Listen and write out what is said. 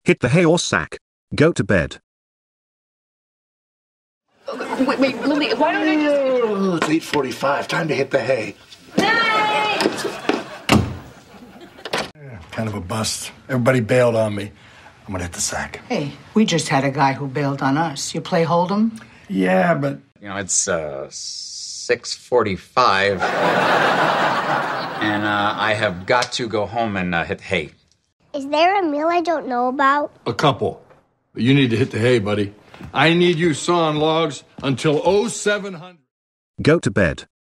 Hit the hay or sack. Go to bed. Wait, Lily, why don't I just... It's 8:45. Time to hit the hay. Kind of a bust. Everybody bailed on me. I'm gonna hit the sack. Hey, we just had a guy who bailed on us. You play Hold'em? Yeah, but... You know, it's 6:45. And I have got to go home and hit hay. Is there a meal I don't know about? A couple. But you need to hit the hay, buddy. I need you sawing logs until 0700. Go to bed.